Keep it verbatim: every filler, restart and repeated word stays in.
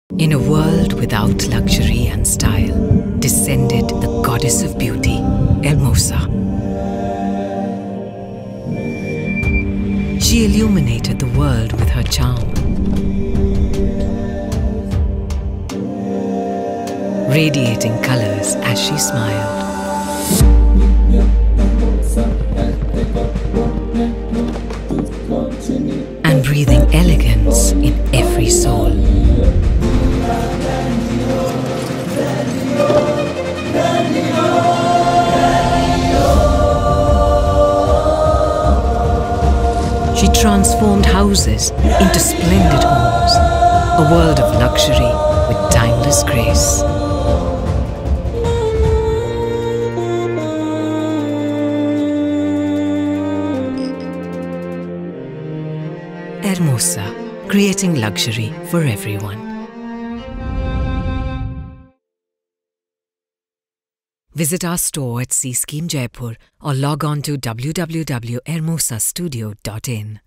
In a world without luxury and style, descended the goddess of beauty, Hermosa. She illuminated the world with her charm, radiating colors as she smiled. And breathing elegance in every soul. She transformed houses into splendid homes, a world of luxury with timeless grace. Hermosa, creating luxury for everyone. Visit our store at C Scheme Jaipur or log on to w w w dot hermosa studio dot in.